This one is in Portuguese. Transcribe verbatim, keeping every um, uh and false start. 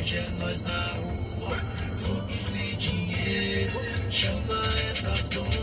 hoje é nós na rua. Fluxo e dinheiro, chama essas donas.